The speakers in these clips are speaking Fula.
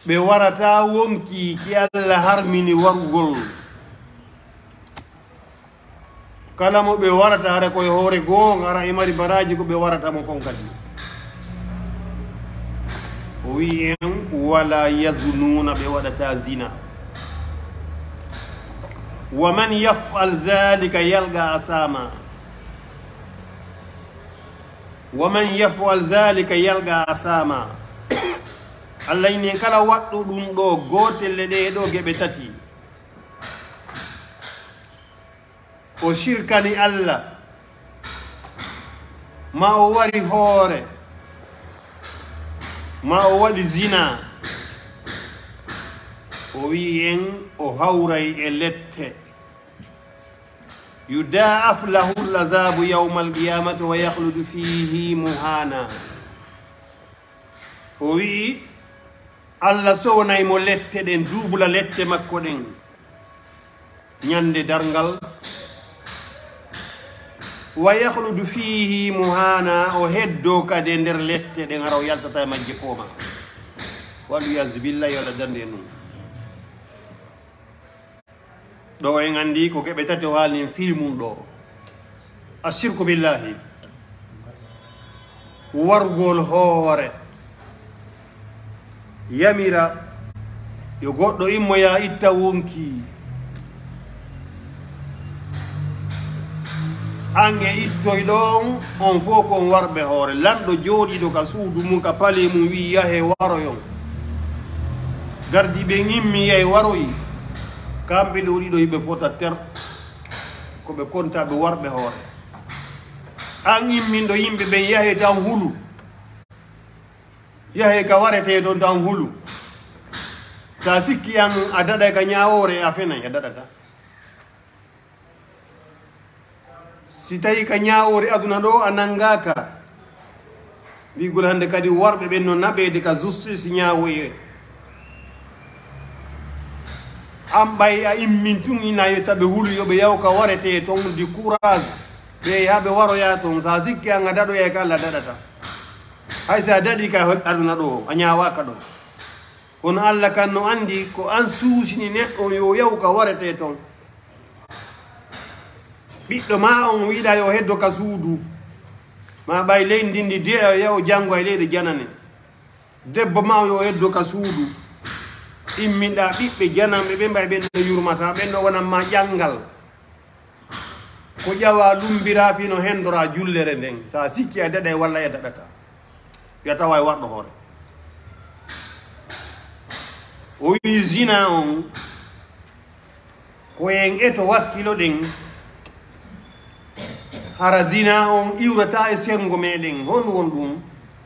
be warata wonki ki Allah harmini wargol kala mo be warata hare koye hoore goo ara e mari baraji ko be warata mo kon kadi o wi en wala yazununa be waɗata zina wa man yaf'al zalika yalga asama wa man yaf'al zalika yalga asama Allah ni kala waɗɗo ɗum ɗo gotelle ɗe ɗo geɓe tati o shirkani Allah ma o wari hoore ma o waɗi zina o wi en o hawray e lette yudaaf lahu l'azabu yawma alqiyamati wa yahludu fihi muhana o wi Allah sownay mo lette ɗen duubula lette makko ɗen ñande darngal wa yahludu fihi muhana o heddo kade nder lette ɗen ara o yaltata e majje pooma waliyas billahi waɗa dande num ɗo en andi ko geɓe tati o haalnin fii mum ɗo ashirku billahi wargol hoore yamira yo goɗɗo immoya itta wonki ange ittoy ɗon on fof kon warɓe hoore lanɗo jooɗiɗo ka suudu mum ka pale mum wi yahe waroyon gardi ɓe gimmi yahe waroyi kamɓe ɗo ɗiɗo yimɓe fota ter koɓe kontaɓe warɓe hoore an imminɗo yimɓe ɓen yahe tan hulu yahe ka warete ɗon tan hulu sa sikki an a daɗa ka ñawore a fenay a daɗata si tawi ka ñawore aduna ɗo a nangaka mbigol hande kadi warɓe ɓen no naɓede ka justice ñawoye an ɓay a immin tun ina yettaɓe hulu yoɓe yaw ka warete ton di courage ɓe yaɓe waroya ton sa sikki an a daɗoya ka Allah daɗata hay sa daɗi ka aduna ɗo a ñawaka ɗo kono Allah kan no andi ko an suusini neɗɗo yo yaw ka warete ton ɓiɗɗo ma on wiɗa yo heddo ka suudu ma ɓay leydi ndindi de yaw janngo e leydi janane debbo ma yo heddo ka suudu imminɗa ɓiɓɓe janamɓe ɓe mbay ɓen no yurmata ɓen ɗo wonanma ƴangal ko ƴawa lumbira fino hendora jullere nden sa sikki a daɗa walla e daɗata ya tawa e warɗo hoore o wi zina on ko en eto wakkilo ɗen hara zina on iwrata e sengo meɗen hon won ɗum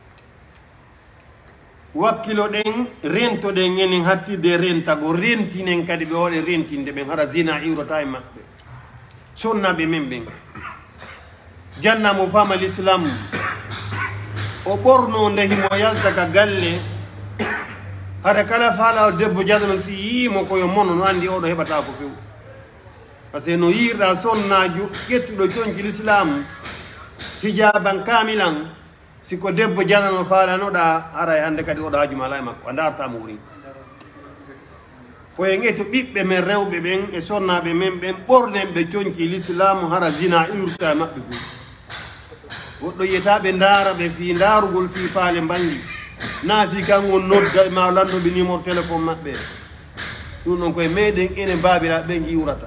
wakkilo ɗen rento ɗen enen hattide rentago rentinen kadi ɓe waɗe rentinde ɓen hara zina iwrata e maɓɓe sonnaɓe men ɓen jannamo fama l'islam o ɓorno nde himo yalta ka galle hara kala faala debbo jadano si yimo koyo mono no andi oɗo heɓata ko few par ce que no yirɗa sonnajo ƴettuɗo coñci l'islam hijaban kamilan siko debbo janano faalanoɗa ara e hande kadi oɗo hajuma ala e makko a dartamo woni koyen eto ɓiɓɓe men rewɓe ɓen e sonnaɓe men ɓen ɓornen ɓe coñci l'islam hara zina iwrta e maɓɓe fo goɗɗo yiyataɓe daara ɓe fi darugol fi faale mbangi na fi kan on nodda ma lannoɓe numéro téléphone maɓɓe ɗum ɗon koye meɗen ene babiraɓe ɓen iwrata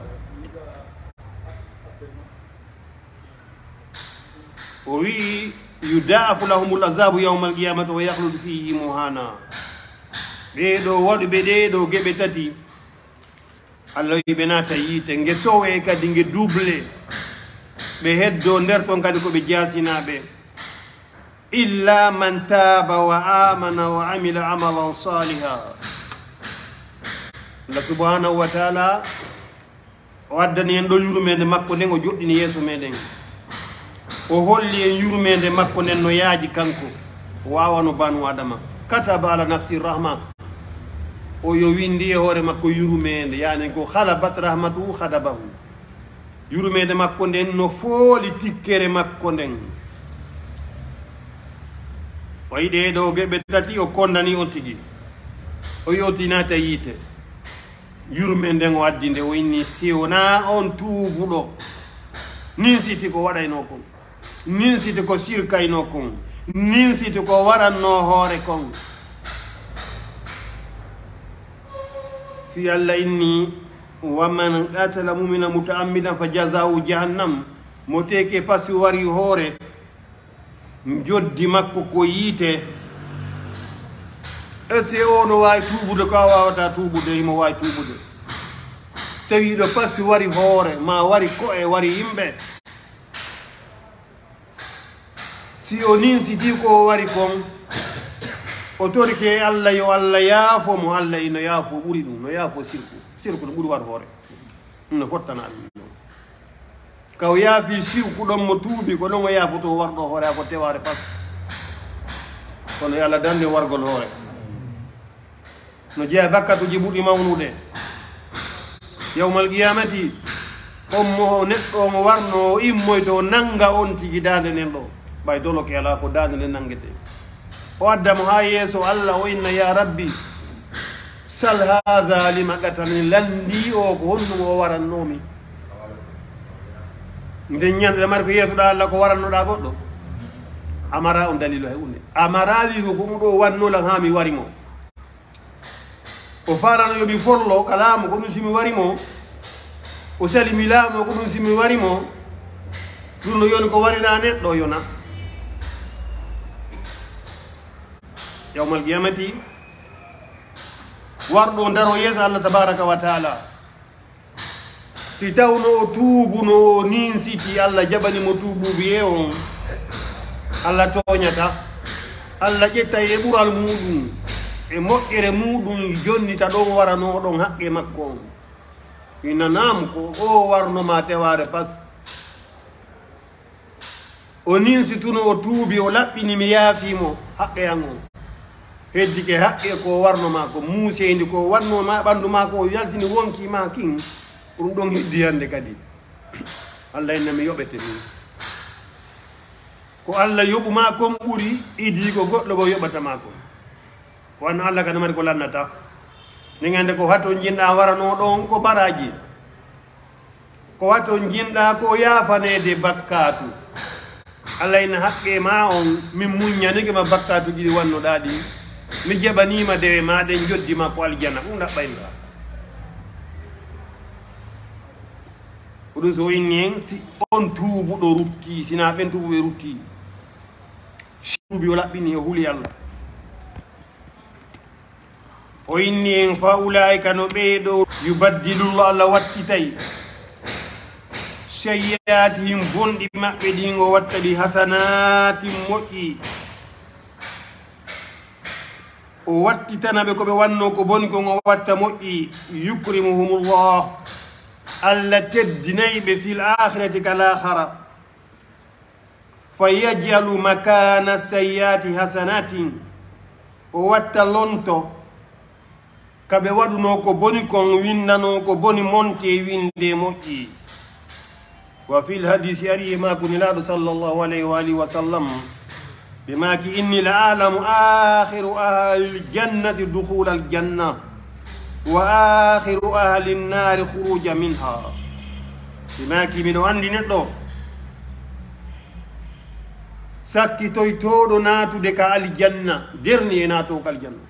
o wi yudaafu lahumul azabu yawma alqiyamati wa yahludu fihi muhana ɓeɗo waɗuɓe ɗeɗo geɓe tati Allah wi ɓe naata yiite nge sowe kadi nge double ɓe heddo nder ton kadi koɓe jasinaɓe illa man taba wa amana wa amila amalan saliha Allah subhanahu wa taala o addani en ɗo yurmede makko nden o joɗɗini yeeso meɗen o holli en yurmede makko nden no yaaji kanko wawano banu adama kataba ala nafsi rahma o yo windi e hoore makko yurmede yani ko halabat rahmatu hadabahu yurmede makko nden no fooli tikkere makko nden o yiɗe ɗo geɓe tati o kondani on tigi o yotinata yiite yurme nden o addi nde o inni si wona on tuubuɗo nin siti ko waɗayno kon nin siti ko sirkayno kon nin siti ko waranno hoore kon fi Allah inni waman qatala mumina mutaammidan fa jazau jahannam mo teke pasi wari hoore joddi makko ko yiite ese o no wawi tuubude ko a wawata tuubude imo wawi tuubude tawiɗo pasi wari hoore ma wari ko'e wari yimɓe si o ninsiti ko wari kon o torike Allah yo Allah yaafo mo Allah ino yaafo ɓuri ɗum no yaafo sirku no ɓuri war hoore ɗum no fottana ɗum kaw yaafi sirku ɗon mo tuubi ko ɗon o yaafoto warɗo hoore ako teware pas kono yo Allah dande wargol hoore no jeeya bakkatuji ɓuɗi mawnude yawmal qiyamati on mo neɗɗo mo warno o immoyto nanga on tigi dande nen ɗo ɓay doloke ala ko dande nden nangete o addamo ha yeeso Allah o inna ya rabbi sal haha lima qatani landi o ko honɗum o warannomi nden ñande mari ko yeetoɗa Allah ko warannoɗa goɗɗo amara on dalilo he hunde amara wi ko ɗum ɗo wannolan ha mi warimo o farano yomi follo kalamo ko ɗum simi warimo o salimi laamo ko ɗum simi warimo ɗum no yoni ko warina neɗɗo yona yawmal qiyamati warɗo daro yeeso Allah tabaraka wa taala si tawno o tuubuno o ninsiti Allah jaɓanimo tuububi e on Allah toñata Allah ƴetta e ɓural muɗum e moƴƴere muɗum jonnita ɗon warano ɗon haqqe makko on inanam ko o warnoma teware pas o ninsituno o tuubi o laɓɓini mi yaafimo haqqe an on heddi ke haqqe ko warnoma ko muuseyndi ko wannoma ɓanndu ma ko yaltini wonkima kin ɗum ɗon heddi hannde kadi Allah inna mi yoɓete min ko Allah yoɓuma kon ɓuri idi ko goɗɗo ko yoɓatama kon ko wanno Allah kadi mari ko lannata ni gande ko hatto jinɗa warano ɗon ko baraji ko hatto jinɗa ko yafanede bakkatu Allah ina haqqe ma on min muññanike ma bakkatuji ɗi wannoɗa ɗi mi jaɓanima dewe maɗen joddima ko aljanna ɗum ɗaɓɓaynoɗa ko ɗum so inni en si on tuubuɗo rutti sina ɓen tuubuɓe rutti tuubi o laɓɓini o huuli Allah o inni en fa ulaika no ɓeeɗo yubaddilullah Allah wattitay seyyiatihim bonɗi maɓɓe ɗin o watta ɗi hasanatin moƴƴi o wattitanaɓe koɓe wanno ko boni kon o watta moƴƴi yukrimuhumullah Allah teddinayɓe fil akhirati kal akhara fa yaj'alu makana sayyiati hasanatin o watta lonto kaɓe waɗuno ko boni kon windano ko boni monte winde moƴƴi wa fil hadisi ari e mako nelaɗo sallllahu alayhi wa alihi wa sallam ɓe maki inni la alamu akhiru ahli ljannati dukhula aljanna wa akhiru ahli nnari khuruja minha ɓe maki miɗo andi neɗɗo sakkitoytoɗo natude ka aljanna derni e nato ka aljanna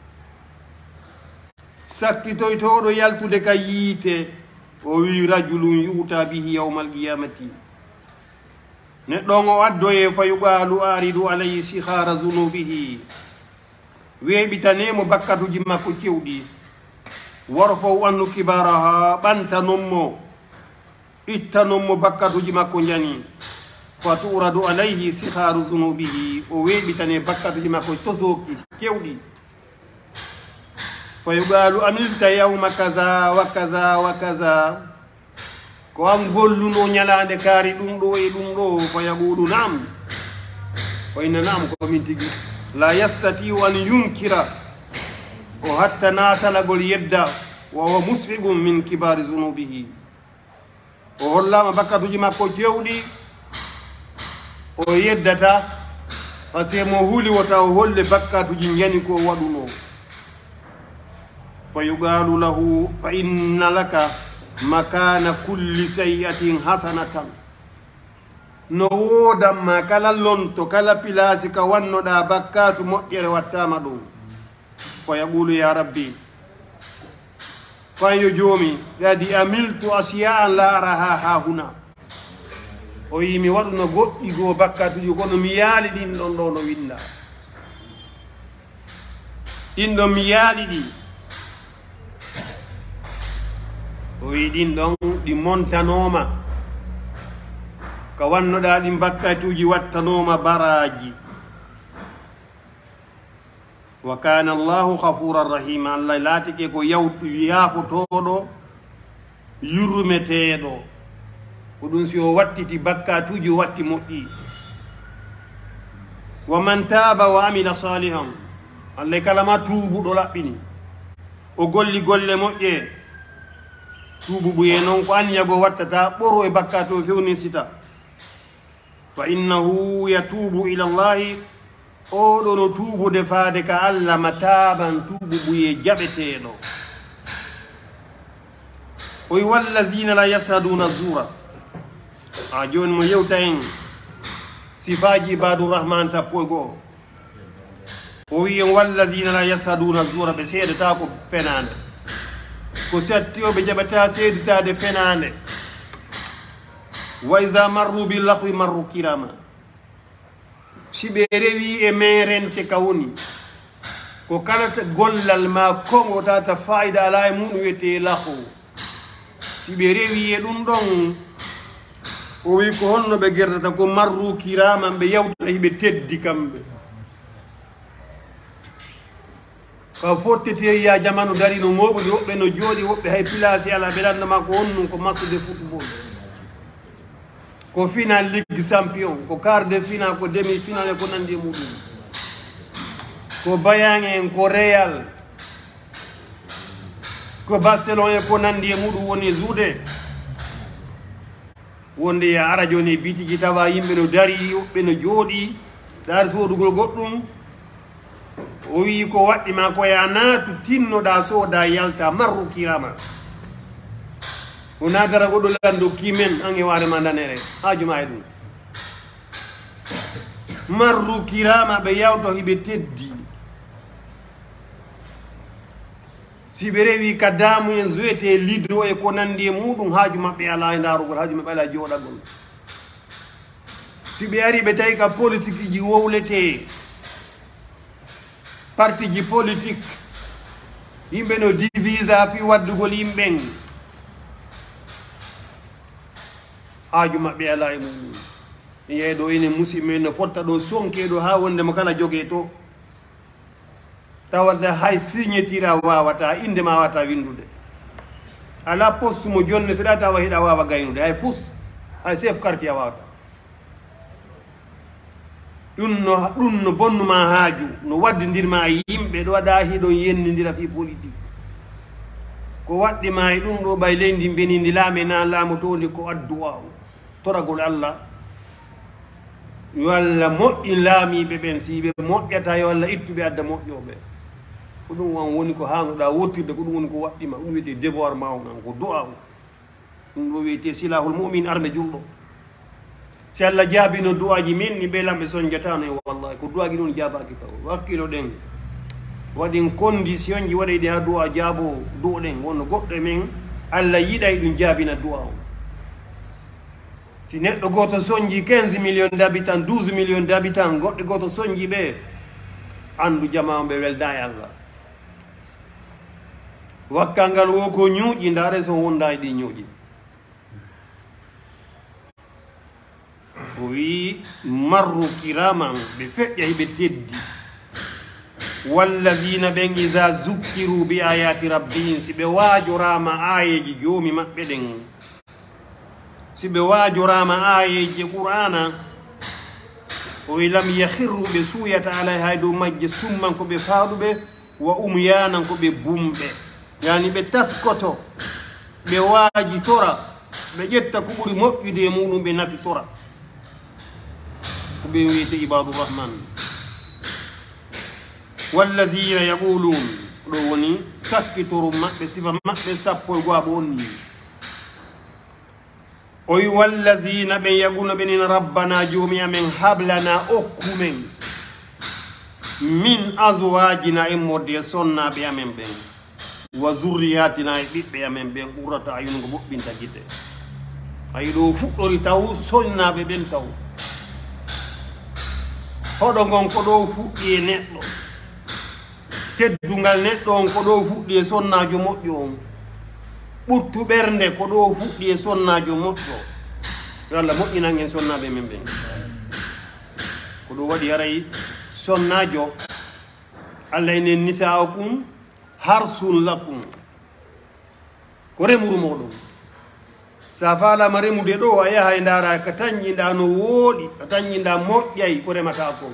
sakkitoytoɗo yaltude ka yiite o wi rajulun yuta bihi yawma alqiyamati neɗɗon o addoye fa yuqalu aridu alayhi sihara zunubihi weeɓitanemo bakkatuji makko cewɗi worfo wannu kibaraha ɓantanommo ittanonmo bakkatuji makko jani fa turadu alayhi siharu zunubihi o weeɓitane bakkatuji makko tosoki cewɗi fa yuqalu amilta yawma kaza wa kaza wa kaza ko an golluno ñalande kaari ɗum ɗo e ɗum ɗo fa yaqulu nam o inna nam komin tigi la yastatiu an yunkira o hatta nasalagol yedda wawa musfiqum min kibari zunubihi o hollama bakkatuji makko cewɗi o yeddata par ce que mo huuli wota o holle bakkatuji jani ko waɗuno فيقال له فإن لك مكان كل سيئة حسنة نودا ما كلا لونتو كلا بلاسك ونودا بكات مؤتير واتامدو فيقول يا ربي فيجومي قد عملت أشياء لا أراها ها هنا ويمي ودنا غوتي غو بكات يكون ميالي دين دون دون ويندا إن ميالي دي ويدين دون دي مونتانوما كوانو دا دي بكاتوجي واتانوما براجي وكان الله غفورا رحيما الله لا تكيكو يافو تودو يرمتيدو ودون سيو واتتي بكاتوجي واتي موتي ومن تاب وعمل صالحا الله كلمة توبو دولابيني وقولي قولي موتي توبو بينون قوان يغو واتتا برو بكاتو فيوني ستا فإنه يتوب إلى الله أولو توبو دفادك ألا متابا توبو بي جبتينو والذين لا يسهدون الزورة أجون مو يوتين سفاجي باد الرحمن سابوغو والذين لا يسهدون الزورة بسيد تاكو فنان كساتيو بجبتا سيد تاد فنان وإذا مروا باللغو مروا كراما سيبيري اميرن تكاوني كو كانت غولال ما كونغو تاتا فايدة على مون ويتي لغو سيبيري يدون دون وي كو هونو be gerdata ko marru kirama be yawta hibe teddi kambe ka fottete ya jamanu dari no mobo wobbe no jodi wobbe hay place ala belanna ma ko honnu ko match de football ko final ligue champion ko quart de finale ko demi finale ko nandi mudum ko Bayern en ko Real ko Barcelona ko nandi mudum woni zuude wonde ya ara joni bitiji tawa yimbe no dari wobbe no jodi dar sodugol goddum o wi ko waddi ma ko ya natu tinnoda soda yalta marru kirama o nadara godo lando kimen ange ware mandanere hajuma e dum marru kirama be yawto hibe teddi si be rewi kadamu en zuete liddo e ko nandi mudum haaju mabbe ala e darugol haaju mabbe ala jodagol si be ari be tay ka politique ji wowlete parti ji politique yimbe no divisa fi waddugol yimben haaju mabbe ala e mudum yeedo ene musime no fotta do sonkedo ha wonde mo kala joge to tawata hay signetira wawata inde ma wata windude ala poste mo jonne tida tawa hida wawa gaynude hay fus hay chef quartier wawata dun no bonnuma haaju no waddidirma yimbe do wada hido yennidira fi politique ko waddi ma e dum do bay lendi benindi laame na laamo tondi ko adduwa toragol Allah walla moƴƴi laamiɓe ɓen siɓe moƴƴata yo Allah ittuɓe adda moƴƴoɓe ko ɗum on woni ko hannuɗa wottirde ko ɗum woni ko waɗɗima ɗum wiyete devoir ma on ko du'a o ɗum ɗo wiyete silahul mu'min arme julɗo si Allah jaabino du'aji min ni ɓe lamɓe soñjatano e wallahi ko du'aji ɗum jaabaki taw wakkilo ɗen waɗin condition ji waɗayɗi ha du'a jaabo du'ɗen wonno goɗɗo men Allah yiɗay ɗum jaabina du'a o si neɗɗo goto soñji 15 millions d'habitants 12 millions d'habitants goɗɗo goto soñji ɓe andu jama ɓe welda e Allah wakkal ngal wo ko ñuuƴi ndaare so wonda e ɗi ñuuƴi o wi marru kiraman ɓe feƴƴa hiɓe teddi wallazina ɓen iza zukkiru bi ayati rabbihim si ɓe waajorama ayeji joomi maɓɓe ɗen si ɓe waajorama ayeji qur'ana o wi lam yahirru ɓe suuyata alay hay dow majje summan ko ɓe faaɗuɓe wa umyanan ko ɓe bumɓe yani ɓe taskoto ɓe waaji tora ɓe ƴetta ko ɓuri moƴƴude e muɗum ɓe nafi tora ko ɓe wiyete ibadurrahman wallazina yaqulun ɗo woni sakkitoru maɓɓe sifa maɓɓe sappo e go'a ɓonni o wi wallazina ɓen yaguna ɓenin rabbana joomi amen hablana okkumen min azwajina e modde e sonnaɓe amen ɓen wa zurriyatina e ɓiɓɓe amen ɓen qurrata ayun ko moɓɓinta gite ayi ɗo fuɗɗori taw sonnaɓe ɓen taw hoɗo gon ko ɗo fuɗɗi e neɗɗo teddungal neɗɗo on ko ɗo fuɗɗi e sonnajo moƴƴo on ɓurtu ɓernde ko ɗo fuɗɗi e sonnajo moƴƴo yo Allah moƴƴinan en sonnaɓe men ɓen ko ɗo waɗi haray sonnajo Allah enen nisa'ukum harsun lakum ko remuru moɗon sa falama remude ɗo a yaha e ndara ka tañƴinɗa no wooɗi ka tañƴinɗa moƴƴay ko remata ko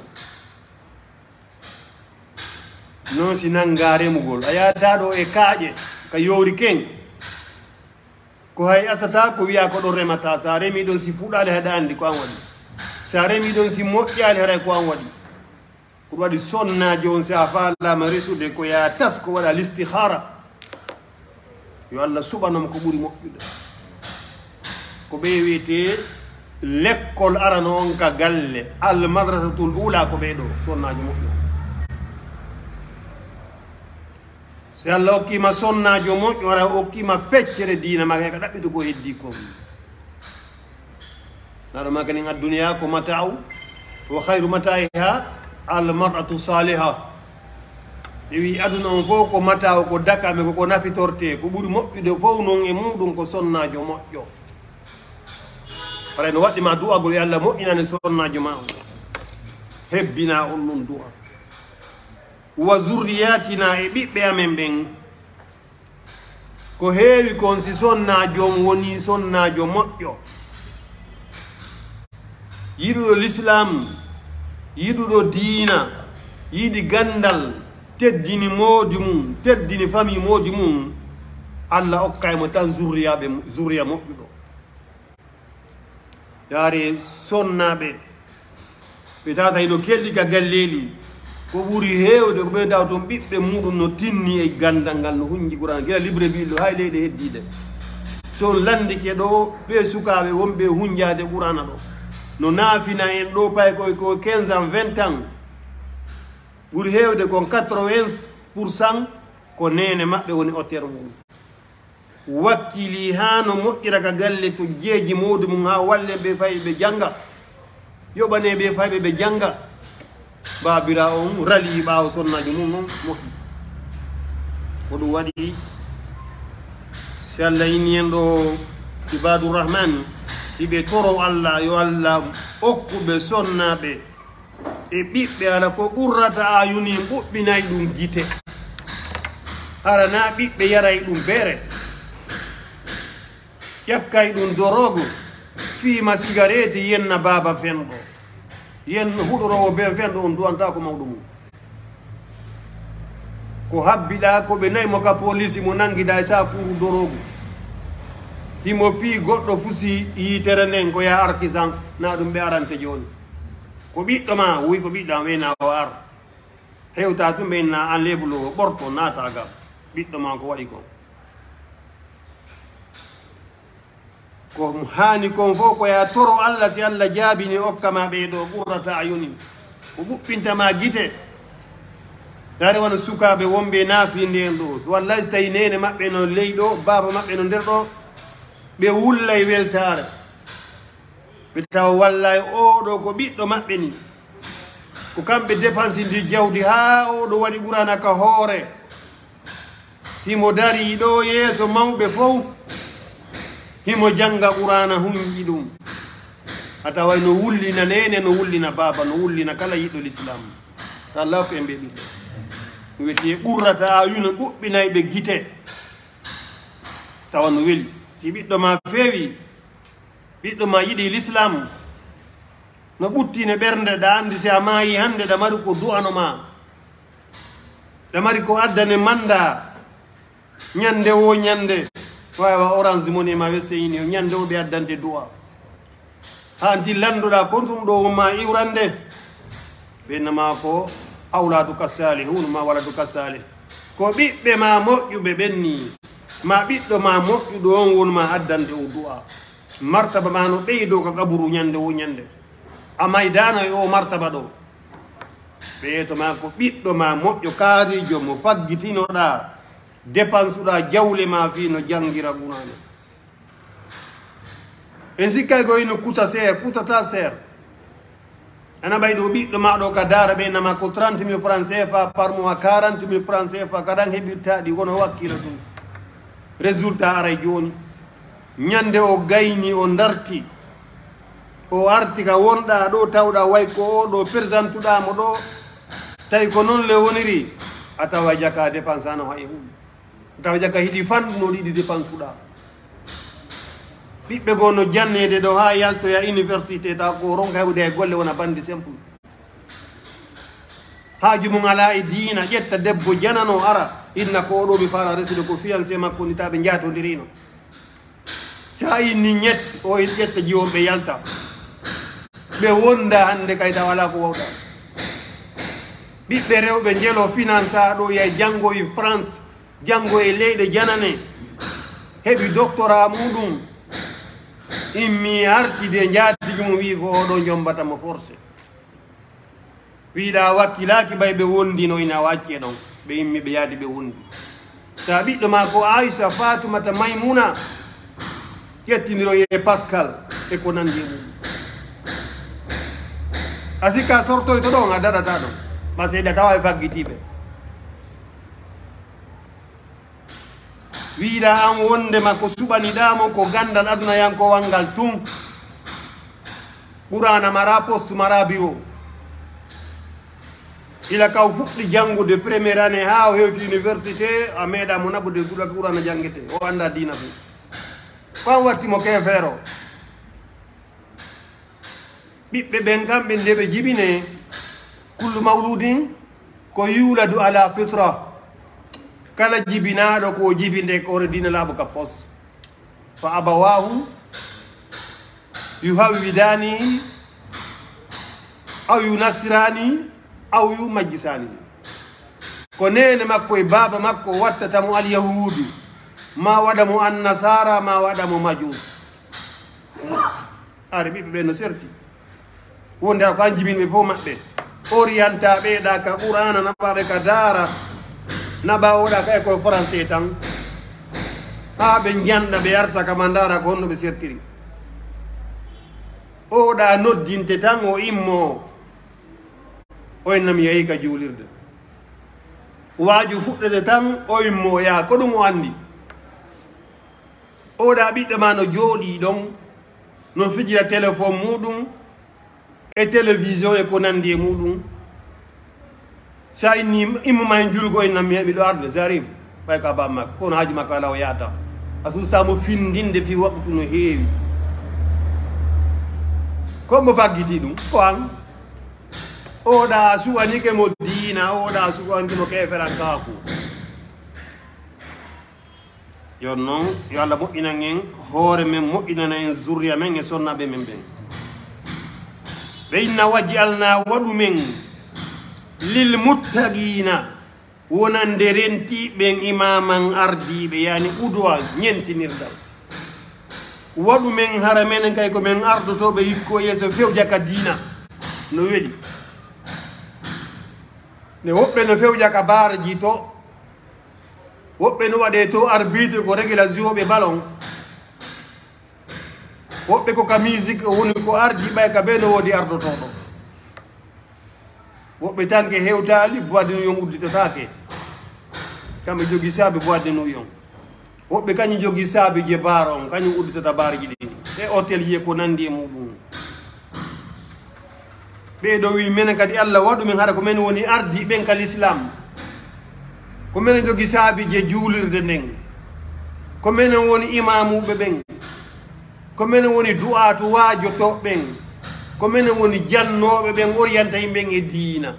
non si nanga remugol a yahata ɗo e kaaƴe ka yori ken ko hay asata ko wiya ko ɗo remata sa remi ɗon si fuɗali haɗa andi ko an waɗi sa remi ɗon si moƴƴali haɗay ko an waɗi ko ɗum waɗi sonnajo on sa falama resude ko ya tas ko waɗa listihara yo Allah suɓanom ko ɓuri moƴƴude ko ɓe wiyete l'école arano on ka galle al madrasatul ula ko ɓe ɗo sonnajo moƴƴo si Allah hokkima sonnajo moƴƴo wara hokkima feccere diina maga ka ɗaɓɓito ko heddi ko naɗo ma kanin adduniya ko mata'u wa khayru mata'iha al mar'atu saliha ɓe wi aduna on fof ko mata'u ko dakame koko nafitorte ko ɓuuri moƴƴude fof noon e muɗum ko sonnajo moƴƴo para no waɗɗima du'agol yo Allah moƴƴinane sonnajo ma on hebbina on ɗum du'a wa zurriyatina e ɓiɓɓe amen ɓen ko heewi kon si sonnajo on woni sonnajo moƴƴo yiɗuɗo l'islam yiɗuɗo diina yiɗi gandal teddini moodi mum teddini famille moodi mum Allah okkaymo tan zurriya moƴƴuɗo yaare sonnaɓe ɓe tata ino kelli ka galleeli ko ɓuri heewde ko ɓen taw toon ɓiɓɓe muɗum no tinni e gandal ngal no hunji ɓurana gila libre mbiɗo hay leyɗe heddiɗe so landike ɗo ɓe sukaɓe wonɓe hunjade ɓurana ɗo no naafina en ɗo pay koye ko 15 ans 20 ans ɓuri heewde kon 80% ko nene maɓɓe woni hôtel muɗum wakkili ha no moƴƴira ka galle to jeeji mawdi mum ha walle ɓe fayi ɓe janga yoɓane ɓe fayɓe ɓe janga babira on rali ɓaawo sonnaji mum noon moƴƴi ko ɗum waɗi si Allah inni en ɗo ibadourahman hiɓe toro Allah yo Allah okkuɓe sonnaɓe e ɓiɓɓe ala ko ɓurrata ayuni ɓuɓɓinayi ɗum gite arana ɓiɓɓe yaray ɗum beere ƴakkay ɗum dorogo fiima cigarette yenna baba fenɗo yen huɗorowo be fenɗo on duwanta ko mawɗo mum ko habbiɗa ko ɓe nayi mo ka police mo nanguida e sakuru dorogo himo pi goɗɗo fusi yitere nden ko ya artisan na ɗum ɓe arante joni ko ɓiɗɗo ma wuyi ko ɓiɗɗo am wayna o ar hewta tum ɓe na enlève o ɓorto naata ga ɓiɗɗo ma ko waɗi kon ko hani kon fof ko ya toro Allah si Allah jaabini okkama ɓeɗo ɓurrata a yoni ko ɓuɓɓintama gite dare wona sukaɓe wonɓe naafi nden ɗo wallahi so tawi nene maɓɓe no ley ɗo baba maɓɓe no nder ɗo ɓe wullay weltare ɓe tawa wallay oɗo ko ɓiɗɗo maɓɓe ni ko kamɓe dépense ndi jawdi ha oɗo waɗi ɓuranaka hoore himo dari ɗo yeeso mawɓe fof himo janga qur'ana hunji ɗum a tawa no wullina nene no wullina baba no wullina kala yiɗɗo l'islam Allah ko embe ɓiɗɗo wiyete ɓurrata ayuna ɓuɓɓinayɓe gite tawa no weli si ɓiɗɗo ma feewi ɓiɗɗo ma yiɗi l'islam no ɓuttine ɓernde ɗa andi si a maayi hande ɗa mari ko du'ano ma ɗa mari ko addane manda ñande wo ñande wawa orange moni ma wesseyini o ñande o ɓe addante du'a ha anti landuɗa kontum ɗo ma iwrande ɓennama ko awladu ka salih hunuma waladu ka salih ko ɓiɓɓe ma moƴƴuɓe ɓenni ma ɓiɗɗo ma moƴƴuɗo on wonma addande o du'a martaba ma no ɓeydo ko kaburu ñande wo ñande a maydano e o martaba ɗo ɓeyeto ma ko ɓiɗɗo ma moƴƴo kaarijo mo faggitinoɗa dépense uɗa jawle ma fi no jangira qur'ana en sikkay ko ino kuta seer kutata seer ana ɓay ɗo ɓiɗɗo ma ɗo ka daara ɓe nama ko 30 000 francs CFA par mois 40 000 francs CFA kaɗan heɓirtaɗi wono wakkilo ɗum résultat aray joni ñande o gayni o darti o arti ka wonɗa ɗo tawɗa way ko oɗo présentuɗamo ɗo tawi ko noon le woniri a tawa jaka dépense ano hay hunde a tawa jaka hiɗi fanɗuno ɗiɗi dépense uɗa ɓiɓɓe goo no jannede ɗo ha yaltoya université ta ko ronka heɓude e golle wona bande simple haaju mum ala e diina ƴetta debbo janano ara inna ko oɗo mi faala resude ko fiancé makko ni taɓe jatodirino sa inni ñetti o ƴetta jiworɓe yalta ɓe wonda hande kay taw ala ko wawɗa ɓiɓɓe rewɓe jeelo finance ɗo yay janngo e France janngo e leyɗe janane heɓi doctorat muɗum immi artide jaatigi mum wi ko oɗo jombatamo forcé wiɗa wakkilaki ɓay ɓe wondino ina wacce ɗon ɓe immi ɓe yaadi ɓe wondi ta ɓiɗɗo ma ko Aïcha Fatoumata Maymuna ƴettidiro e Pascal e ko nandi e mum a sikka sortoy to ɗon a daɗata ɗon ma seeɗa tawa e faggitiɓe wiɗa an wondema ko suɓaniɗamo ko gandal aduna yankowal ngal tun ɓurana mara poste mara bureau ila kaw fuɗɗi janngude premiére année ha o hewti université a meeɗa mo naɓude guɗaka ɓurana jangguete o anda dina fu fan wattimo kefeere o ɓiɓɓe ɓen kamɓe nde ɓe jibine kullu mawludin ko yuladu ala fitra kala jibinaɗo ko jibinde ko ore dina laaɓo ka pos fa abawahu yuhawwidani aw yunasirani aw yumajjisani ko nene makko e baba makko wattatamo alyahudu ma waɗamo annasara ma waɗamo majus are ɓiɓɓe ɓe no serti wonde ko an jibinɓe fof maɓɓe orienta ɓeeɗa ka qur'ana naɓaɓe ka daara naɓa oɗa ka école français tan ha ɓe janɗa ɓe arta kama daara ko honno ɓe sertiri oɗa noddinte tan o immo o innami yeehi ka juulirde waaju fuɗɗete tan o immo yaa ko ɗum o anndi oɗa ɓiɗɗo ma no jooɗi ɗon no fijira téléphone muɗum e télévision e ko nandi e muɗum sa inni immuma hen julgo innami heɓi ɗo arde so arrive ɓay ka bam makko kono haaju makko ala o yaata a sustamo findinde fi waɓtu no heewi kommo faggiti ɗum ko an oɗa suwanike mo diina oɗa suwanike mo keferan kaku yon noon yo Allah moƴƴinan en hoore men moƴƴinana en zurriya men e sonnaɓe men ɓen ɓe inna wajjalna waɗu men lil muttaqina wonande rentiɓen imaman ardiɓe yani udwa ñentinirɗal waɗu men hara menen kay ko men ardotoɓe hikko yeeso fewja ka diina no weɗi ne woɓɓe no fewja ka baaraji to woɓɓe no waɗe to arbitre ko régulation ɓe ballon woɓɓe ko ka musique woni ko ardi ɓay ka ɓe no woodi ardotoɗo woɓɓe tanke hewtali boîte de nuit udditotake kamɓe jogui saabi boîte de nuit on woɓɓe kañum jogui saabi je baara on kañum udditota baaraji ɗi e hôtel yiye ko nandi e muɗum ɓeɗo wi minen kadi Allah waɗu min haɗa ko men woni ardi ɓen ka l'islam ko minen jogui saabi je juulirde nden ko minen woni imamuɓe ɓen ko minen woni du'atu waajotoɓe ɓen ko minen woni jannoɓe ɓen orienta yimɓen e diina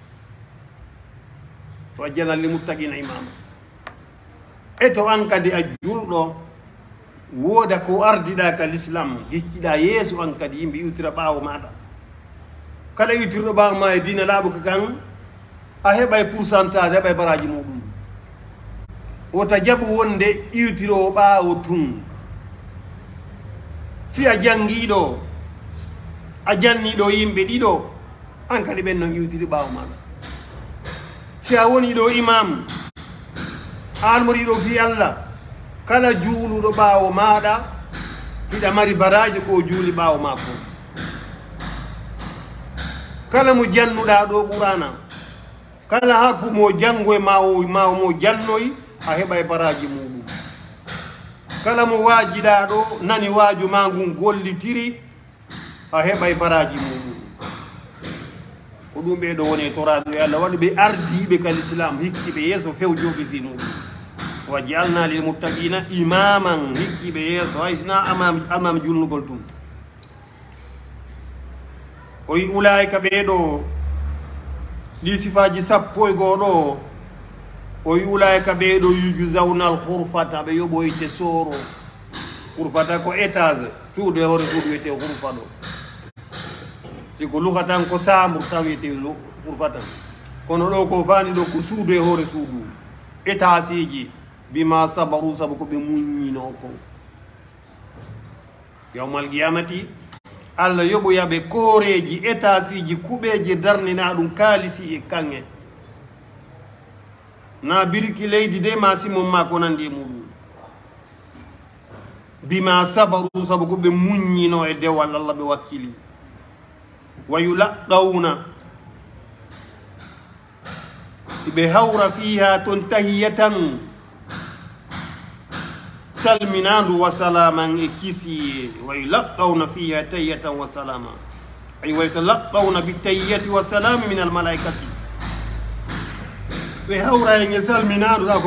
to a janalli muttaqina imama e to an kadi a julɗo wooda ko ardiɗa ka l'islam hicciɗa yeeso an kadi yimɓe iwtira ɓaawo maɗa kala iwtirɗo ɓaawo ma e diina laaɓo ko kan a heɓay pourcentage heɓay baraji muɗum wota jaɓu wonde iwtiro ɓaawo tun si a jangiɗo a janniɗo yimɓe ɗiɗo an kadi ɓen non iwtiri ɓaawo maɗa si a woni ɗo imam almoriɗo fi Allah kala juuluɗo ɓaawo maɗa hiɗa mari baraji ko juuli ɓaawo ma ko kala mo jannuɗa ɗo qur'ana kala hafu mo jangoye mawo mo jannoyi a heɓa e baraji muɗum kala mo waajiɗa ɗo nani waaju ma ngun gollitiri a heɓa e baraji muɗum ko ɗum ɓeɗo woni toraɗo e Allah waɗi ɓe ardiɓe kal islam hikkiɓe yeeso fewjoɓe fi muɗum wa jalna lil muttaqina imaman hikkiɓe yeeso haysina amam julnugol tum o yi ulaika ɓeɗo ɗi sifaji sappo e goɗo o yi ulaika ɓeɗo yujuzawna al hurfata ɓe yoɓoyte soro hurfata ko étage suude hoore suudu wiyete hurfa ɗo siko luha tan ko sambre tan wiyete hurfa tan kono ɗo ko fani ɗo ko suudu e hoore suudu étage ji bima sabaru sabu ko ɓe muññino ko yawmal qiyamati Allah yoɓoyaɓe kooreji étage ji kuɓeji darnina ɗum kaalisi e kanŋe na biriki leydi de ma simon ma ko nandi e muɗum bima sabaru sabu ko ɓe muññino e dewal Allah ɓe wakkili wa yulaqqawna ɓe hawra fiha ton tahiyatan salminandu wa salaman e kisi wa yulaqqawna fiha tahiyatan wa salama ay wa yatalaqqawna bitahiyati wa salami min almalaikati ɓe hawra e salminandu ɗa ko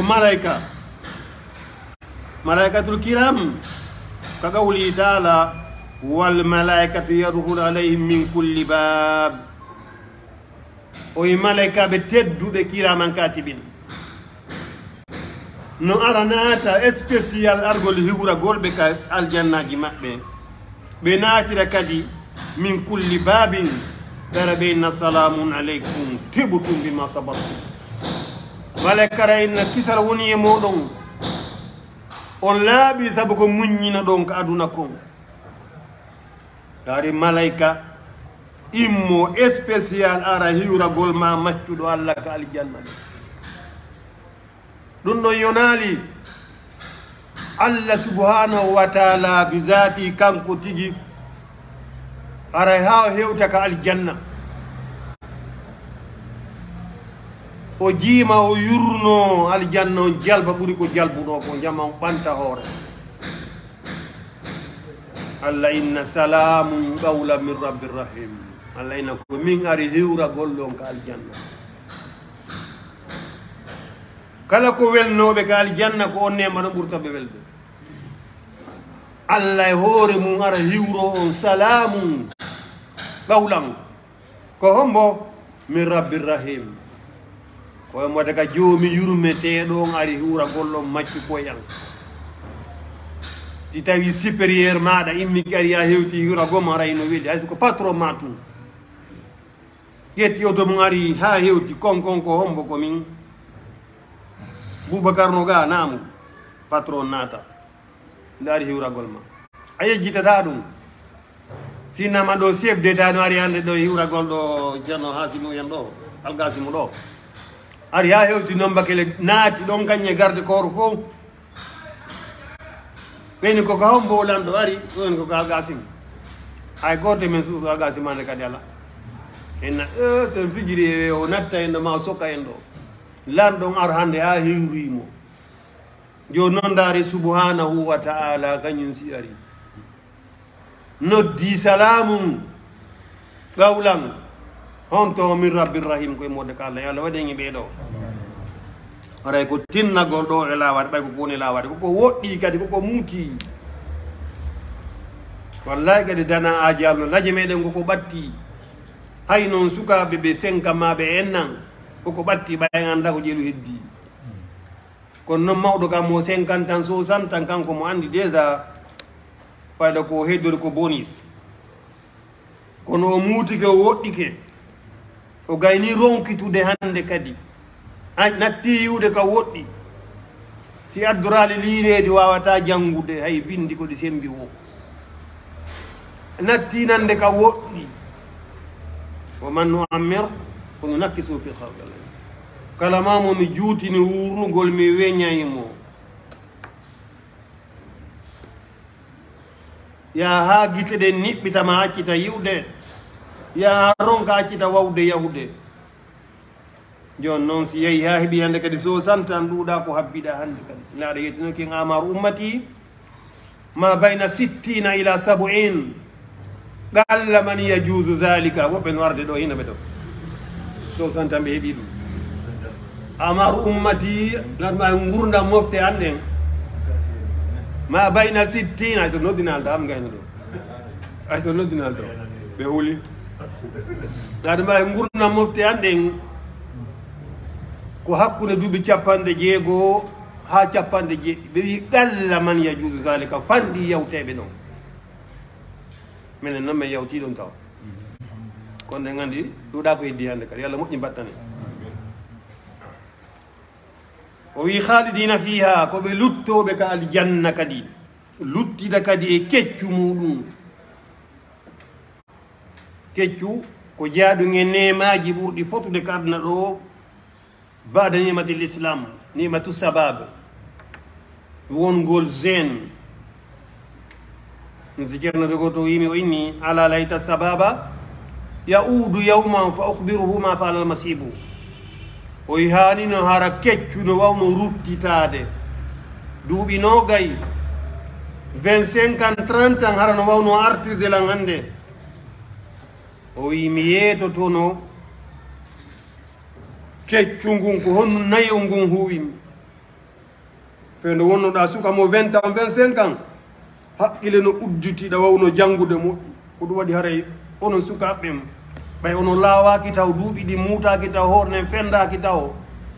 malaikatul kiram ka qawli taala wal malaikatu yadkhulu alayhim min kulli bab o yi malaikaɓe tedduɓe kiraman katibin no ara naata spécial argol hiwragol ɓe ka aljannaji maɓɓe ɓe naatira kadi min kulli babin dara ɓe inna salamun aleykum teɓutum bima sabartum malaikara inna kisal woni e moɗon on laaɓi saabu ko muññina ɗon ko aduna kon taari malaika immo spécial ara hiwragol ma maccuɗo Allah ka aljanna ɗum ɗon yonaali Allah subhanahu wa taala bi zati kanko tigi ara ha hewta ka aljanna o jiima o yurno aljanna on jalba ɓuri ko jalbuɗo ko jama on ɓanta hoore Allah inna salamun qawlan min rabbir rahim Allah inna ko min ari hiwragol ɗon ka aljanna kala ko welnoɓe ka aljanna ko on nema ɗo ɓurtaɓe welde Allah e hoore mum ara hiwro on salamun qawlan ko hombo min rabbir rahim koye mo daga joomi yurmeteɗo on ari hiwragol ɗon maccu koyan ti tawi supérieur maɗa immiki ari ha hewti hiwragol ara ino weeli hay soko patron ma tum ƴetti oto mum ari ha hewti konkon ko hombo komin Boubacar no ga namu patron nata ndaari hiwragol ma a yejjitata ɗum sinnama ɗo chef d'état no ari hande ɗo hiwragol ɗo ceerno hasimu en ɗo algasimu ɗo ari ha hewti noon bakele naati ɗon kañe garde corps fof ɓeyni koko hombo lanɗo ari ɗoni koko algasimu hay goto men suusu algasimande kadi ala enna sen fijiri o natta en ɗo ma sokka en ɗo lanɗon ar hande ha hewrimo joni noon ndaari subhanahu wa taala kañum si ari noddi salamum qawlan honto min rabbir rahim koye modde ka Allah yo Allah waɗi ɓeɗo aray ko tinnagol ɗo e lawade ɓay ko woni lawade koko woɗɗi kadi koko muuti wallahi kadi dana ajalno laje meɗen koko ɓatti hay noon sukaɓe ɓe senkamaɓe en nan koko ɓatti ɓay anda ko ƴeelu heddi kono noon mawɗo kam mo 50 ans 60 ans kanko mo andi déjà fayda ko heddode ko bonus kono o muutike o woɗɗike o gayni ronkitude hande kadi natti yiwde ka woɗɗi si addurali liireedi wawata jangude hay bindi ko ɗi sembi wo nattinande ka woɗɗi wo man no ammir kono nakkisu fi halqal kala mamo mi juutini wurnugol mi weñayimo ya ha gite ɗe niɓɓitama accita yiwde ya ronka accita wawde yahude jon noon si yehi ha heeɓi hande kadi so santan ɗuuɗa ko habbiɗa hande kadi laaɗa yettinoki amar ummati ma bayna 60 ila 70 qalla man yajuzu zalika woɓɓe no warde ɗo hinaɓe ɗo so santan ɓe heeɓi ɗum amar ummati latma gurdam mofte anɗen ma bayna 60 ayso noddinal to am gayno ɗo ayso noddinal to ɓe huuli latma gurdam mofte anɗen ko hakkude duuɓi 60 ha 70 ɓe wi qalla man yajuzu zalika fanɗi yawteɓe ɗon minen noon min yawti ɗum taw kono ɗen gandi ɗuuɗa ko heddi hande kadi yallah moƴƴi mbattane o wi khalidina fiha koɓe luttoɓe ka aljanna kadi luttida kadi e keccu muɗum keccu ko jaaɗu e nemaji ɓurɗi fotude ka aduna ɗo bada nimati l'islam nimatu sabab wongol zen si ceerno dogo to yimi o inni ala layta sababa yaudu yawman fa ukhbiruhu ma faala almasibu o yihani no hara keccu no wawno ruttitade duuɓi nogay 25 ans 30 ans hara no wawno artirde lan hande o wi mi yeetotono keccu ngun ko honno nayo ngun huwimi fe nde wonnoɗa suka mo 20 ans 25 ans haqqille no udditiɗa wawno jangude moƴƴi ko ɗum waɗi haray onon sukaɓɓe ɓay ono laawaki taw duuɓi ɗi muutaki taw hoore nden fendaki taw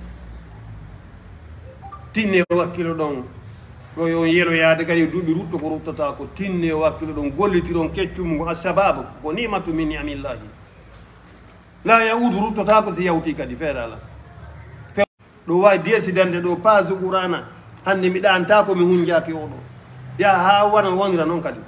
tinne wakkilo ɗon ɗo yo yeloyade kadi duuɓi rutto ko ruttata ko tinne wakkilo ɗon gollitiron keccum ngo assababu ko nimatu min niamillahi la yaudu ruttotako si yawti kadi feeɗala ɗo wawi décidande ɗo page qurana hande mi ɗantako mi hunjaki oɗo ya ha wana wonira noon kadi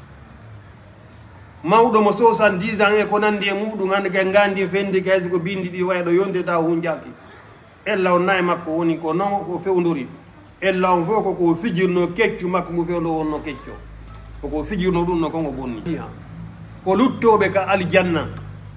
mawɗo mo 70 ans e ko nandi e muɗum hande kay gandi fendi kaysi ko bindi ɗi wayɗo yondeta hunjaki ella on nayi makko woni ko non ko fewdori ella on fof koko fijirno keccu makko ngo fewɗo wonno kecco koko fijirno ɗum no kongo bonni ko luttoɓe ka aljanna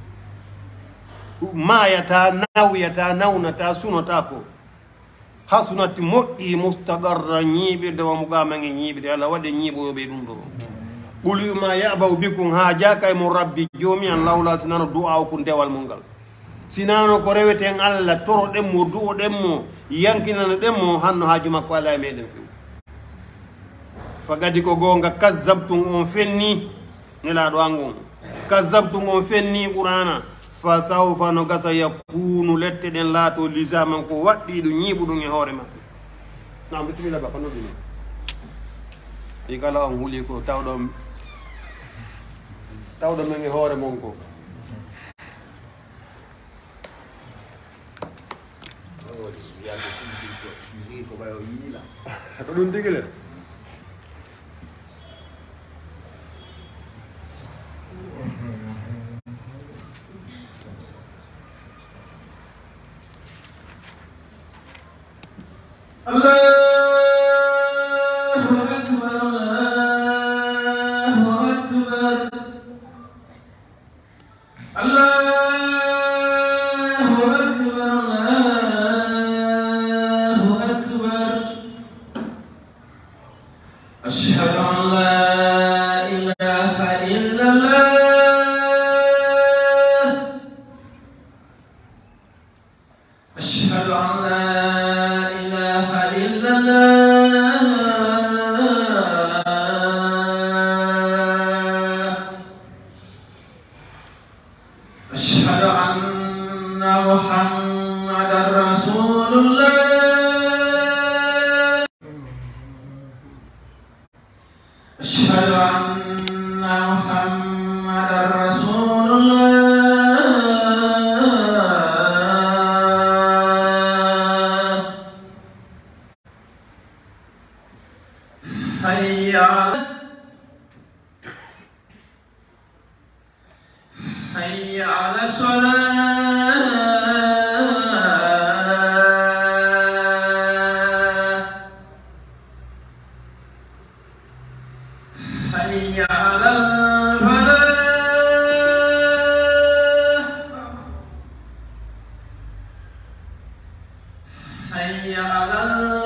mayata nawyata nawnata sunata ko hasunati moƴƴi mustagarra ñiiɓirde wamugamage ñiiɓirde allah waɗe ñiiɓoyoɓe ɗum ɗo ɓuli ma yabaw bikum ha jaka e mo rabbi joomi an lawla sinano du'a ko ndewal mum ngal sinano ko reweten allah toroɗenmo du'oɗenmo yankinano ɗenmo hanno haaju makko ala e meɗen few fagadi ko gonga kazzabtum on fenni nelaɗo angon kazzabtum on fenni qur'ana fa sawfa no gasa yakunu lette ɗen laato lisaman ko waɗɗiɗo ñiiɓuɗum e hoore maɓɓe nam bisimilla ba ko noddini ɗi kala on huuli ko tawɗo men e hoore mon ko ko ɗum tigile حي على حي على الصلاة حي على الفلاح حي على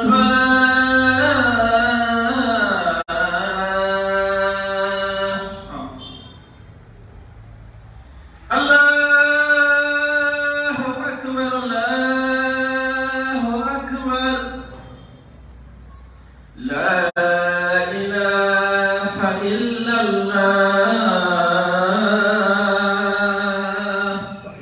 لا إله إلا الله.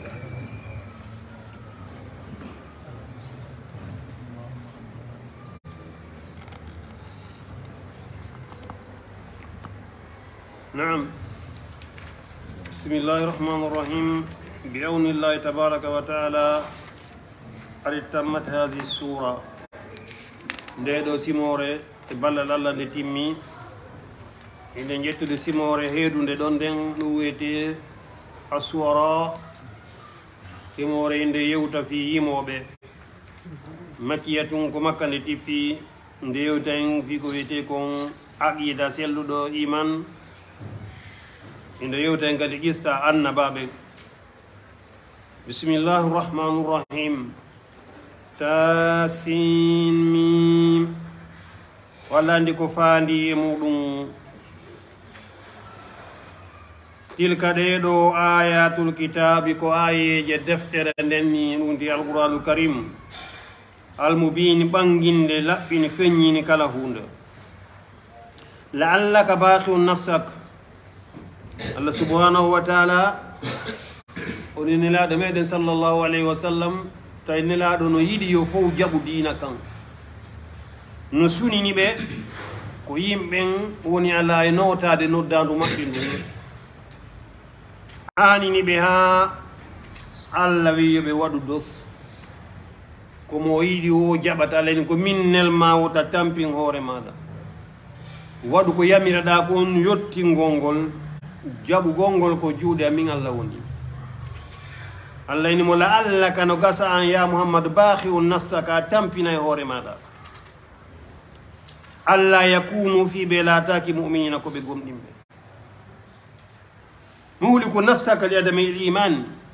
نعم. بسم الله الرحمن الرحيم. بعون الله تبارك وتعالى قد تمت هذه السورة ندو سيموري بلال الله نتيمي إن جت سيموري هيدو ندون دين نويتي السورة سيموري إن يوتا في يموبه مكياتون كمكة نتيفي نديوتين في كويتي كون عقيدة سيلو دو إيمان إن يوتين كتجستا أن بابي. بسم الله الرحمن الرحيم. تاسين ميم ولا عندك فاندي مودون تلك ديدو آيات الكتاب كو آية دفتر نني نوندي القرآن الكريم المبين بانجين لأبين فنين كلا هوند لعلك باخع نفسك. الله سبحانه وتعالى ونين لا دمد صلى الله عليه وسلم تاين لا دونو يدي يفو جابو دينا كان نسوني نيبه كو يمبن وني على نوتا دي نوداندو ماكين اني نيبه ها الله وي be wadu dos ko mo yidi o jabata len ko minnel ma wota tamping hore mada wadu ko yamira da ko yotti ngongol jabu gongol ko juude amin Allah woni Allah ni mola alla kano gasa an ya Muhammad bakhi nafsaka tampina hore mada alla yakunu fi belataki mu'minina ko be gomdimbe muhliku nafsaka li adami al-iman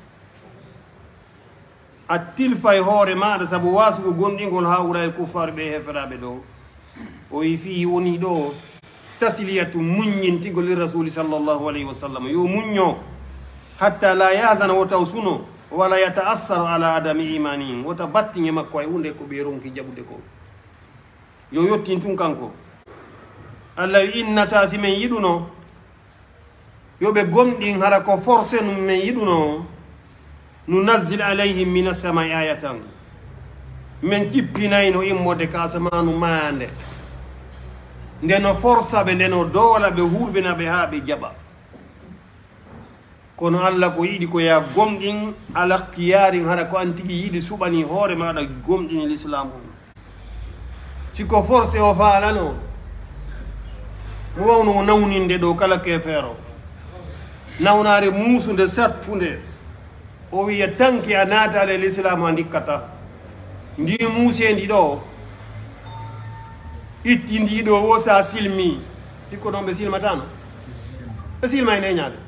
attilfa hore mada sabu wasu gondingol hawra al-kuffar be hefrabe do o fi woni do tasliyatu munyintigo li rasul sallallahu alayhi wasallam yo munyo hatta la yazana wa tawsuno wala yata'assaru ala adami imanin wata battinge makko ay hunde ko be ronki jabude ko yo yottin tun kanko Allah inna sasi men yiduno yo be gomdin hara ko force num men yiduno nunazzil alayhim minas samai ayatan men kippinayno immode kasamanu mande ndeno forsa be ndeno dola be hulbina be ha be jaba kono Allah ko yidi ko ya gomdin ala qiyari hara ko antigi yidi subani hore maada gomdin l'islam siko force o faalano mo wawno nawninde do kala ke fero nawnare musunde sattunde o wiya tanki anata ale l'islam andikata ndi musendi do ittindi do wo sa silmi siko don be silmatano be silma ene nyaade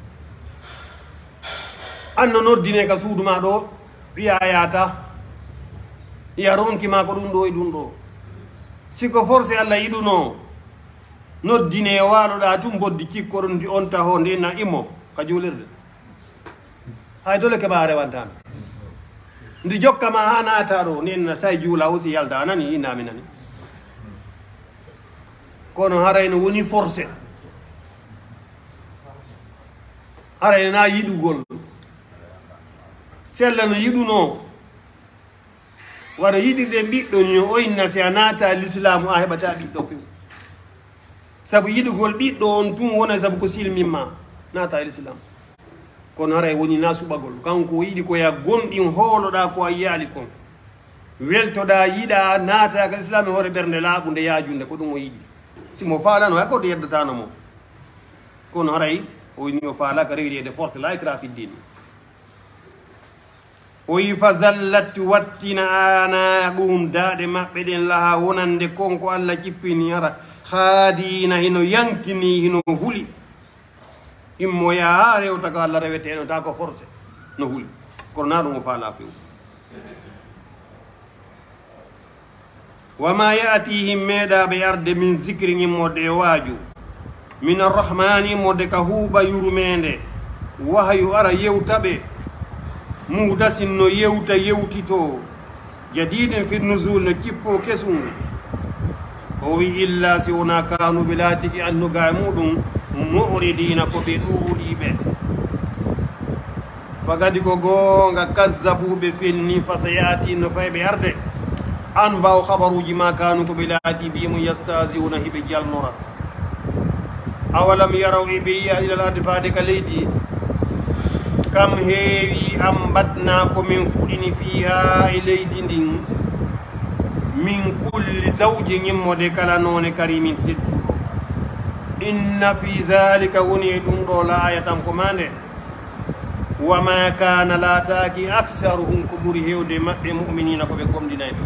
anno noddine ka suudu ma do wiya yata ya ronki ma ko dum do e dum do siko force Allah yiduno noddine waalo da tum boddi cikkoron di onta ho ndina imo ka julirde hay dole ke baare wantan ndi jokka ma hanata do nin say juula aussi yalda anani ina minani kono harayno woni force harayna yidugol sellano yiduno wara yidirde ɓiɗɗo ni o inna si a naata l'islamu a heɓata ɓiɗɗo few sabu yiɗugol ɓiɗɗo on tum wona sabu ko silmimma naata l'islam kono haray woni na suɓagol kanko yiɗi koya gonɗin hooloɗa ko a yaali kon weltoɗa yiɗa naata ka l'islam e hoore ɓernde laaɓu nde yaajunde ko ɗum o yiɗi simo faalano hay goto yeddetano mo kono haray o ni o faala ka rewri de force la ikra fi din o yi fa zallat wattina anaqum daade mabbe den laha wonande konko Allah cippini hara khadina hino yankini hino huli immo ya rewta ko Allah rewete ta ko force no huli kono na dum o faala few وما يأتيهم ميدا بيرد من ذكر مود واجو من الرحمن مود كهوبا يرمند وهي أرى يوتبه مودس إنه يوتيتو جديد في النزول نكيبو كسون هو إلا سونا كانوا بلاتك أنه قامود معرضين كبدولي به فقد كوغونغا كذبوا بفني فسيأتي نفاي بيرد أن باو خبروا جما كانوا بلادي بهم يستهزئون بجال نورا أولم يروا إبيا إلى الأرض فادك ليدي كم هي أنبتناكم من فودين فيها إليدي من كل زوج يمودك لنون كريم تدو إن في ذلك ونيدون دولا آية كمانه وما كان لا تاكي أكثرهم كبره ودماء مؤمنين كبكم دينايدو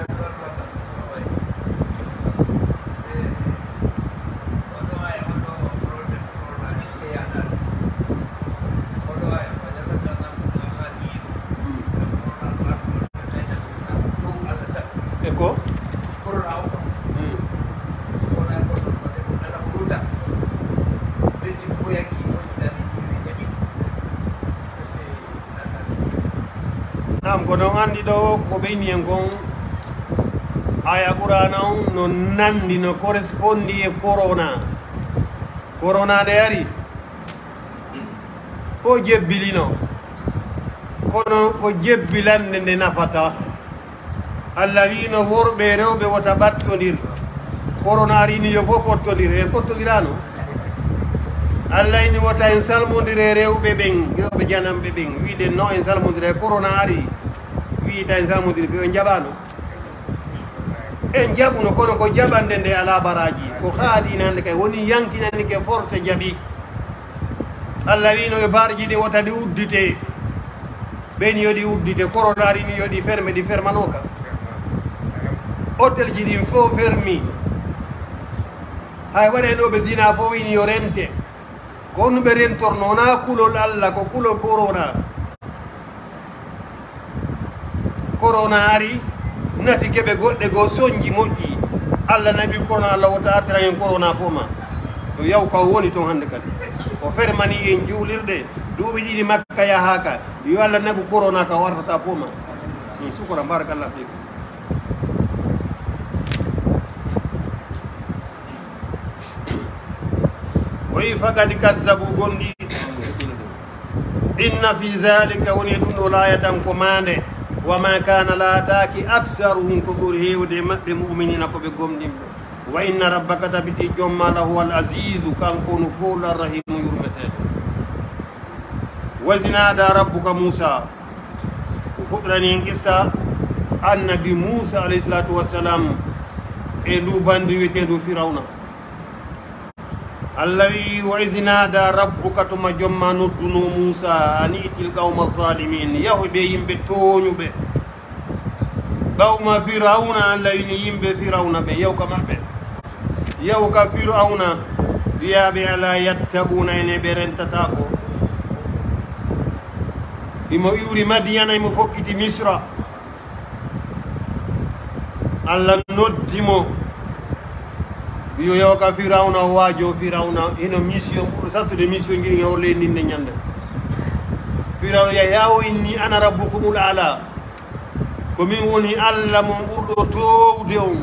kono andi do ko beyni en gon aya qur'ana no nandi no correspondi e corona de ari ko jebbilino kono ko jebbilande nde nafata Allah wi no worbe rewbe wota battondir corona ari ni yo fo pottondir e pottondirano Allah ni wota en salmondire rewbe ben rewbe janambe ben wi de no en salmondire corona ari wiita en salmodiri ko jabano en jabuno kono ko jabande nde ala baraji ko khadinande kay woni yankinani ke force jabi Allah wino e barji di wota di uddite ben yodi uddite koronari ni yodi ferme di fermanoka hotel ji di fo fermi hay wade no be zina fo wini yo rente kon be rentorno na kulol Allah ko kulol corona ari nafi gebe godde go sonji moƴƴi Allah nabi corona Allah wota artira en corona poma to yaw ko woni ton hande kadi ko fermani en juulirde duuɓi ɗiɗi makka yahaka yo Allah nabi corona ka wartata poma sukora barakallah fikum oyi fagadi kazzabu gondi inna fi zalika woni ɗum ɗo layatan ko mande وما كان لا تاكي أكثرهم كبره ودماء مؤمنين كبكم دمبه وإن ربك تبدي جمع له العزيز كان كون فول الرحيم يرمته وزنادى ربك موسى وفقرني انقصة النبي موسى عليه الصلاة والسلام إلو باندي ويتندو فرعون الذي وإذ ربك تما جمع ندنو موسى أن ائت القوم الظالمين يهبي يمبتون به قوم فرعون الذين يمب فرعون به يوكا مبه يوكا فرعون يابي لا يتقون إن برن تتاكو إما يوري مدينة إما فكتي مصر الله ندمو yo ka firawna wajo firawna ino mission pour sattu de mission ngiri ngor le ninde nyande firawna ya yawo inni ana rabbukumul ala ko min woni alla mo burdo towde on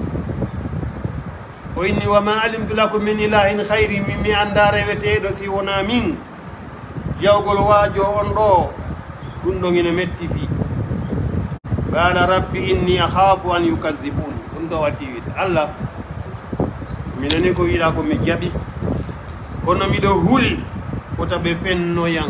o inni wa ma alimtu lakum min ilahin khayri mimmi anda rewete do si wona min yawgol wajo on do dum do ngene metti fi qala rabbi inni akhafu an yukazzibun dum do wati wi Allah minani ko wiɗa ko mi jaɓi kono miɗo huli kota ɓe fenno yan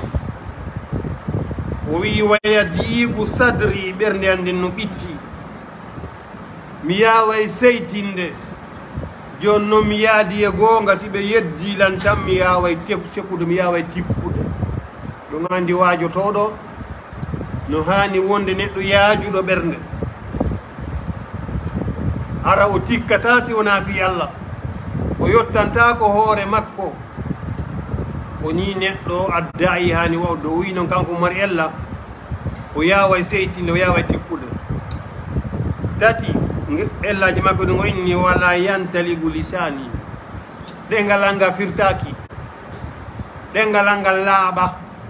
o wi waya diigu sadri ɓernde anden no ɓitti mi yaway seytinde jonno mi yaadi e goonga si ɓe yeddilan tan mi yaway sekude mi yaway tikkude ɗum andi waajotoɗo no hani wonde neɗɗo yaajuɗo ɓernde ara o tikkata si wona fi Allah o yottanta ko hoore makko o ni neɗɗo addayi hani wawde o wi noon kanko mari ella o yaway seytinde o yaway tikkude tati ellaji makko ɗum o inni wala yantalibu lisani ɗengal anga firtaki ɗengal angal laaɓa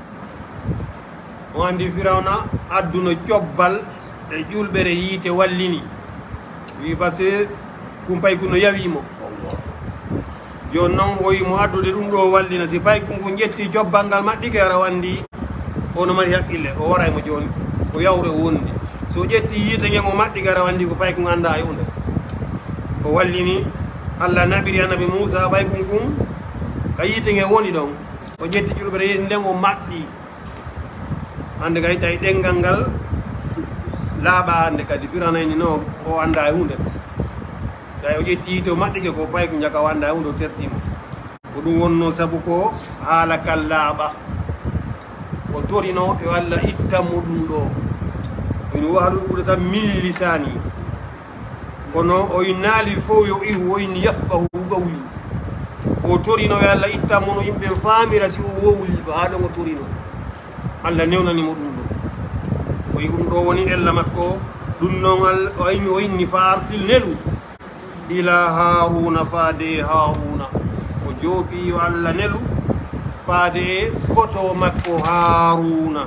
o andi firawna adduno cobbal e ƴulɓere yiite wallini wi par ce que kumpay kuno yawimo joni noon o yimo addude ɗum ɗo wallina si pay kungu ƴetti cobbal ngal maɗɗike ara wandi ono mari haqqille o waraymo joni o yawre o wondi so ƴetti yiite ngemo maɗɗike ara wandi ko pay kun anda yonde o wallini Allah naɓiri annabi Moussa pay kun ka yiite nge woni ɗon o ƴetti ƴulɓere yiite nden o maɗɗi hande kay tawi ɗengal ngal laaɓa hande kadi firanayni no o anda hunde tawi o ƴetti yiite o maɗɗike ko pay ko jaka o anda hunde o tertima ko ɗum wonno saabu ko haala kal laaɓa o torino yo Allah ittanmo ɗum ɗo ina wahlu ɓuuri tan min lisani kono o naali fof yo ihu o inni yafqahu qawli o torino yo Allah ittanmo no yimɓe famira si o wowli ɗo ha ɗon o torino Allah newnanimo ɗum ɗo o yi ɗum ɗo woni ella makko ɗum noon o inni fa arsil nelu ila haruna faade haruna o joopi yo Allah nelu faade e koto makko haruna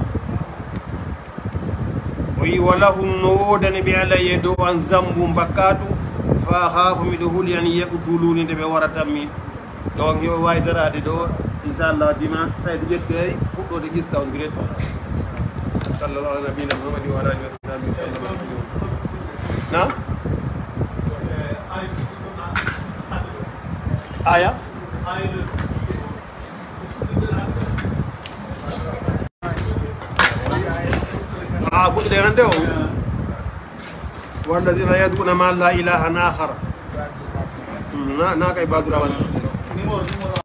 o yi walahum no wodani ɓe alayye dow an zambu mbakkatu fa haafu miɗo huuli an yaɓutuluni nde ɓe waratanmi donc heɓe wawi darade ɗo inchallah dimanche sayde ƴetti ay fuɗɗode ƴista on direct sallallahu ala nabina muhammadi wa alihi wa sahbihi sallam na aya fuɗɗode hande o walladina yaduna ma la ilahan akhar na kay badura wan